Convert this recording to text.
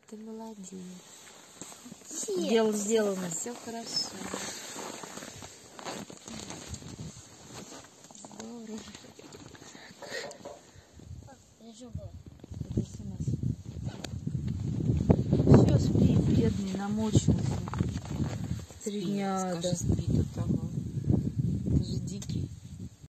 Ты молодец. Нет. Дело сделано, все хорошо. Здорово. Я живу. Это все нас. Все, спи, бедный, намочился. 3 дня, да. Скажи, спит от того. Это же дикий.